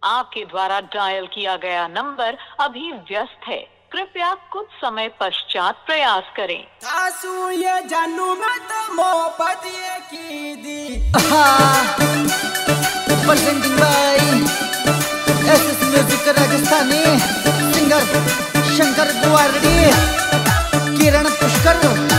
आपके द्वारा डायल किया गया नंबर अभी व्यस्त है, कृपया कुछ समय पश्चात प्रयास करें। सासू ये जानू मैं तो मोहब्बत ये की दी। Presenting by SS music Rajasthani singer Shankar द्वारडी, किरण पुष्कर।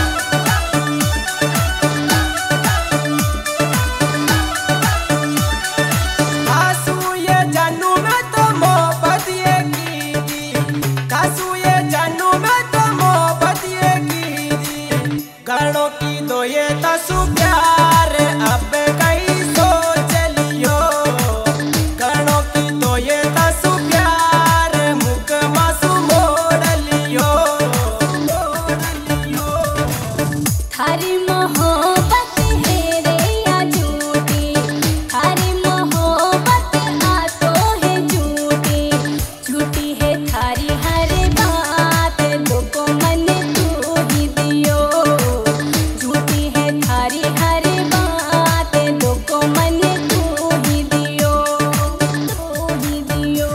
गणों की दो ये तसु प्यार अब कहीं सोच लियो। गणों की दो ये तसु प्यार मुख मासु मोड़ लियो। थारी मोहब्बत है रे या झूठी, थारी मोहब्बत आ तो है झूठी। झूठी है थारी हर बात, दो को मन तू ही दियो। थारी हर बात, दो को मन तू ही दियो, तू ही दियो।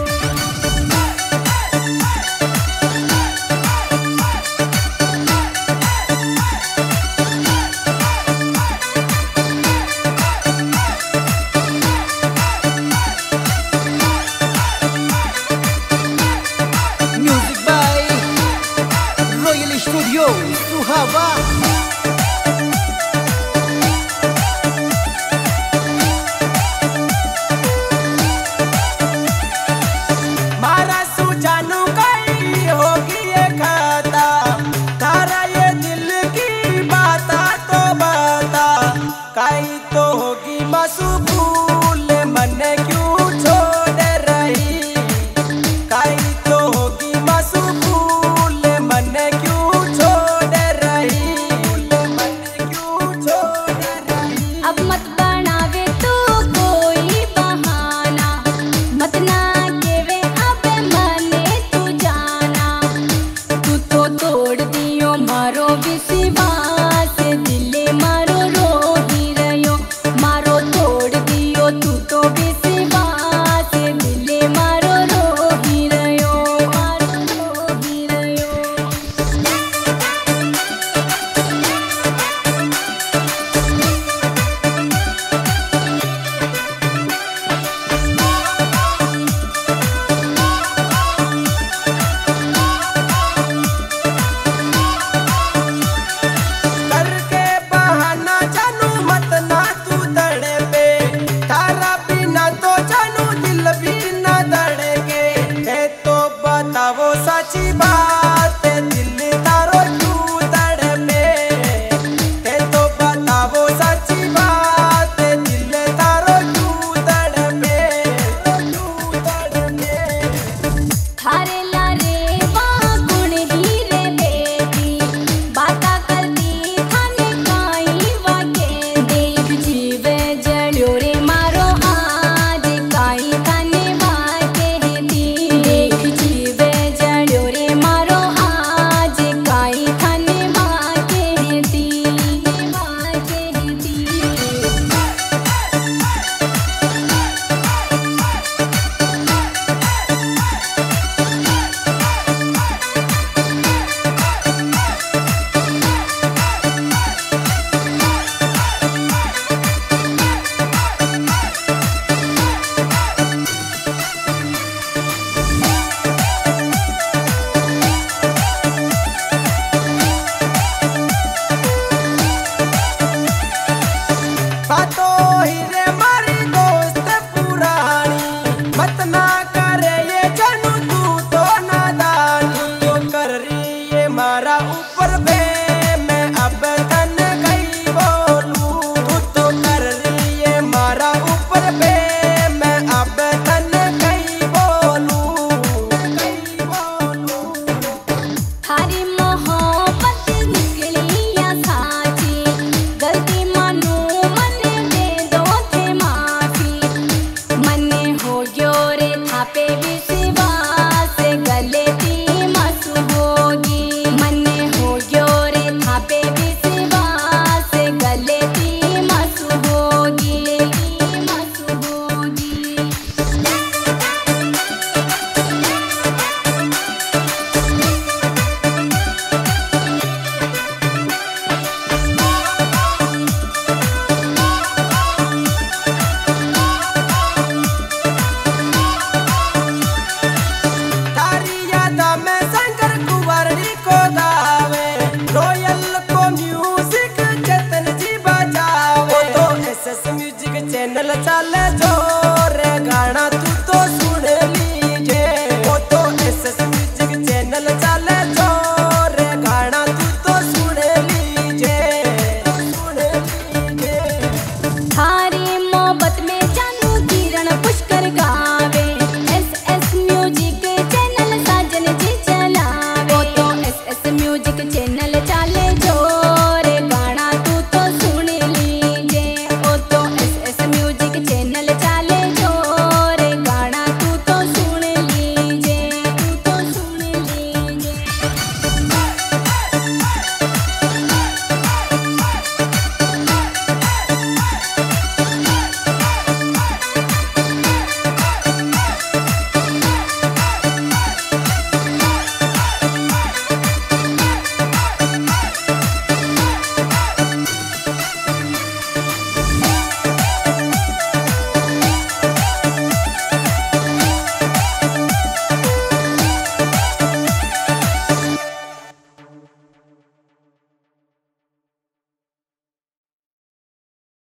Music by royal studio Suhawa. काई तो होगी मासू भूल मन क्यों छोड़ रही। काई तो होगी मासू भूल मन क्यों छोड़ रही। मन क्यों छोड़ रही। अब मत बनावे तू कोई बहाना, मत ना केवे अब मने तू जाना। तू तो तोड़ दियो मारो विश्वास, दिले मारो मारो तोड़ दियो तू तो विश्वास, दिले मारो रो ही रयो, मारो रो ही रयो। करके बहाना जानू मत ना तू दड़े पे। तारा बिना तो जानू दिल भी न दड़ेगे। है तो बताओ सच्ची बात, दिल तारो क्यों दड़े पे। है तो बताओ सच्ची बात, दिल तारो क्यों दड़े पे, क्यों दड़े पे। थारे लारे वाह गुण ही रे बेटी, बाता करती थाने काई वाके। देख जीवे जड़्यो रे मारो आज, काई थाने वाके दी। देख जीवे जड़्यो रे मारो आज, काई थाने वाके दी, वाके दी। बात